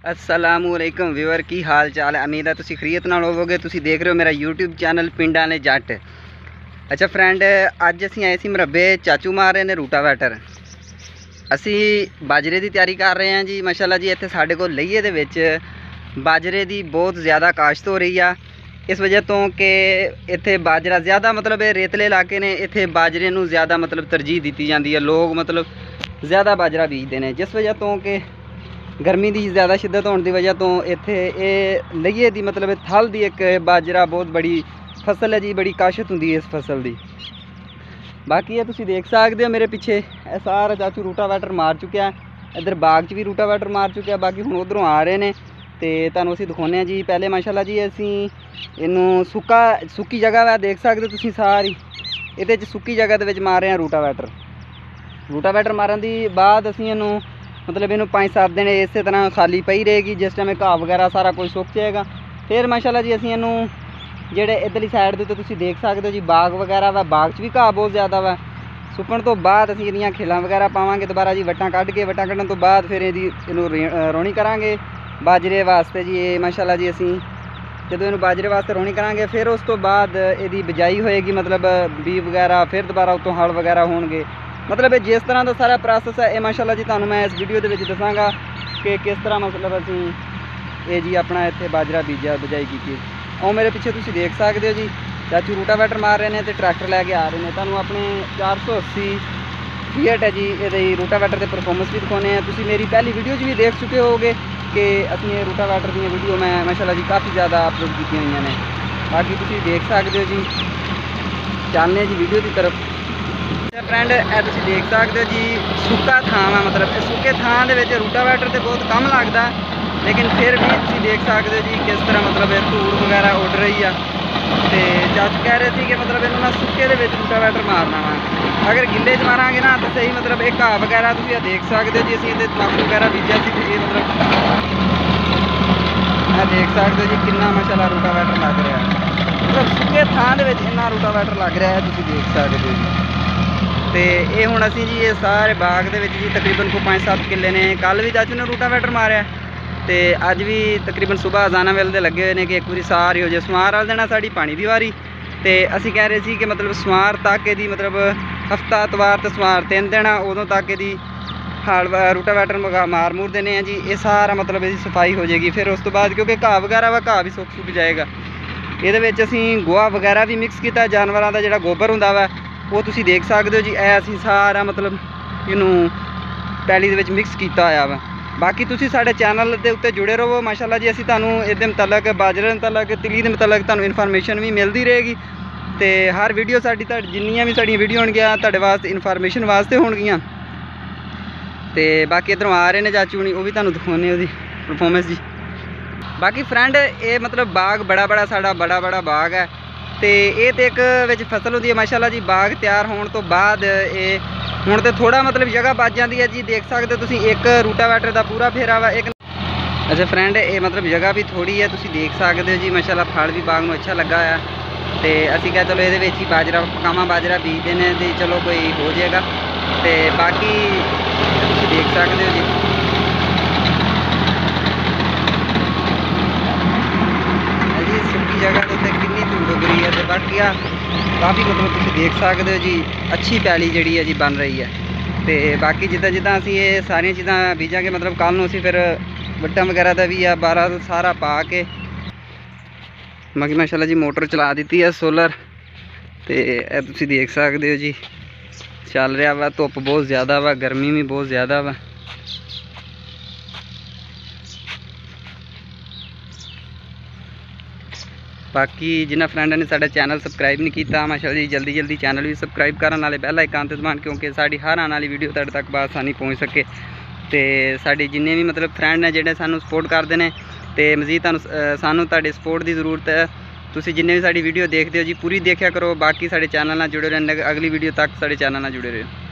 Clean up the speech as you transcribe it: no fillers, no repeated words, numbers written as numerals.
असलामुअलैकुम viewer की हाल चाल है। उम्मीद है तुसी खरीयत नाल होवोगे। तुसी देख रहे हो मेरा यूट्यूब चैनल पिंडां ने जट। अच्छा फ्रेंड, अज असी आए सी मरबे, चाचू मार रहे हैं रूटावैटर। असी बाजरे की तैयारी कर रहे हैं जी। माशाल्लाह जी इत्थे साडे कोल लईये दे विच बाजरे की बहुत ज़्यादा काश्त हो रही है। इस वजह तो कि इत्थे बाजरा ज़्यादा मतलब रेतले इलाके ने, इत्थे बाजरे नूं ज़्यादा मतलब तरजीह दी जाती है। लोग मतलब ज़्यादा बाजरा बीजते हैं, जिस वजह तो कि गर्मी की ज़्यादा शिद्दत होने की वजह तो इत्थे लईये दी मतलब थल दी एक बाजरा बहुत बड़ी फसल है जी। बड़ी काशत होंदी है इस फसल की। बाकी ये तुसी देख सकते हो मेरे पीछे सारा चाचू रूटावैटर मार चुका है। इधर बाग च भी रूटावैटर मार चुका है। बाकी हुण उधरों आ रहे हैं तो तुहानूं असीं दिखाउने जी। पहले माशाल्लाह जी असीं इनू सुक्की जगह है, देख सकते हो तुसीं सारी। इहदे च सुक्की जगह दे विच मार रहे हैं रूटावैटर मारन दी बाद असीं इनू मतलब इनू 5-7 दिन इस तरह खाली पई रहेगी। जिस टाइम घाह वगैरह सारा कुछ सुक जाएगा फिर माशाल्लाह जी असीं इनू जेड़े इधरली साइड के तुसीं देख सकते हो जी, बाग वगैरह वा, बाग च भी घाह बहुत ज़्यादा वा। सुकण तो बाद असीं इहदियां खिलां वगैरह पावांगे दोबारा जी। वट्टां कढ के, वट्टां कढण तो बाद फिर इनू रोणी करांगे बाजरे वास्ते जी। ये माशाल्लाह जी असीं जदों इनू बाजरे वास्ते रोणी करांगे फिर उस तो बाद इहदी बिजाई होएगी, मतलब बी वगैरह फिर दोबारा उत्तों हल वगैरह होणगे। मतलब जिस तरह का सारा प्रोसैस है ये माशाल्लाह जी तुहानूं मैं इस वीडियो के दसांगा कि किस तरह मतलब असीं ये जी अपना इत्थे बाजरा बीजा बिजाई की। और मेरे पीछे तुसीं देख सकते हो जी चाचू रूटावैटर मार रहे हैं तो ट्रैक्टर लैके आ रहे हैं। तुहानूं अपने 480 फीट है जी ये रूटावैटर के परफॉर्मेंस भी दिखाने हैं। तुसीं मेरी पहली वीडियो भी देख चुके होगे कि असीं ये रूटावैटर दी वीडियो मैं माशाल्लाह जी काफ़ी ज़्यादा अपलोड की हुई ने। बाकी तुसीं देख सकते हो जी। चलने जी वीडियो की तरफ। फ्रेंड तुसीं देख सकते हो जी सुक्का थां है, मतलब सुक्के थां दे विच रूटावैटर तो बहुत कम लगता, लेकिन फिर भी तुसीं देख सकते हो जी किस तरह मतलब धूड़ वगैरह उड़ रही है। तो चाचू कह रहे थे कि मतलब इन्हों ना सुक्के दे विच रूटावैटर मारना वा। अगर गिले च मारांगे ना तो सही मतलब एक घाह वगैरह तुसीं देख सकते हो जी। असीं इहदे तंबाकू वगैरह बीजा सी ये मतलब देख सकते हो जी कितना माशाल्लाह रूटावैटर लग रहा है। मतलब सुक्के थां दे विच इन्ना रूटावैटर लग रहा है, तुसीं देख सकते हो जी। तो ये हुण असीं जी ये सारे बाग दे विच जी तकरीबन को 5-7 किले ने। कल भी चाचू ने रूटावैटर मारिया तो अज भी तकरीबन सुबह अजाना वेले दे लगे हुए हैं कि एक बारी सारी हो जाए। सुमार वाले दिन साड़ी पानी की वारी तो असीं कह रहे थे कि मतलब सुमार तक यदि मतलब हफ्ता इतवार तो सुमार 3 दिन उदों तक यदि हल रूटावैटर मार मूर देने हैं जी। ये सारा मतलब इसकी सफाई हो जाएगी। फिर उस तो बाद क्योंकि घाह वगैरह वा घाह भी सुक जाएगा। ये असीं गोहा वगैरह भी मिक्स किया, जानवरों का जोड़ा गोबर होंदा वा वो तुसीं देख सकते हो जी। असीं सारा मतलब इनू पैली दे विच मिक्स किया होया वा। बाकी तुसीं साडे चैनल के उत्ते जुड़े रहो। माशाल्लाह जी असीं तुहानूं इहदे मुतलक बाजरे मुतलक तिली के मुतलक तुहानूं इन्फॉर्मेशन भी मिलती रहेगी। तो हर वीडियो साडी जिन्नियां भी साडियां वीडियो होणगियां तुहाडे वास्ते इन्फॉर्मेशन वास्ते होणगियां। तो बाकी इधरों आ रहे हैं चाचू हुणी, वो भी तुहानूं दिखाउने ओहदी परफॉर्मेंस जी। बाकी फ्रेंड ये मतलब बाग बड़ा साडा बड़ा बाग है। तो ये तो एक विच फसल होती है माशाल्लाह जी। बाग तैयार होने तो बाद ये हुण तो थोड़ा मतलब जगह बच जाती है जी। देख सकते हो तुसीं एक रूटावैटर का पूरा फेरा वा एक। अच्छा फ्रेंड ये मतलब जगह भी थोड़ी है, तुसीं देख सकते हो जी। माशाल्लाह फल भी बाग में अच्छा लगा है। तो असीं कहा चलो ये ही बाजरा पकावा बाजरा बीज देने तो चलो कोई हो जाएगा। तो बाकी तुसीं देख सकते हो जी सुखी जगह तो कितनी धूड़ उग रही है। तो बाकी काफ़ी मतलब तुसीं देख सकते हो जी अच्छी पैली जी है जी बन रही है। तो बाकी जिदा जिदा असीं ये सारिया चीज़ां बीजांगे मतलब कल नूं असीं फिर वट्टां वगैरह का भी बारा सारा पा के। बाकी माशाल्लाह जी मोटर चला दी है सोलर। तो तुसीं देख सकते हो जी चल रहा वा। धुप बहुत ज़्यादा वा, गर्मी भी बहुत ज़्यादा वा। बाकी जिन्होंने फ्रेंडा ने साडा चैनल सबसक्राइब नहीं किया माशाल्लाह जी जल्दी चैनल भी सबसक्राइब करन, नाले बैल आइकन ते दबान क्योंकि साडी हर आने वाली वीडियो तुहाडे तक बआसानी पहुँच सके। तो साडे जिन्ने भी मतलब फ्रेंड ने जिहड़े सानू सपोर्ट करते हैं तो मजीद सानू तुहाडे सपोर्ट की जरूरत है। तुसीं जिन्ने भी साडी वीडियो देखते हो जी पूरी देखा करो। बाकी साडे चैनल नाल जुड़े रहने, अगली वीडियो तक साडे चैनल नाल जुड़े रहो।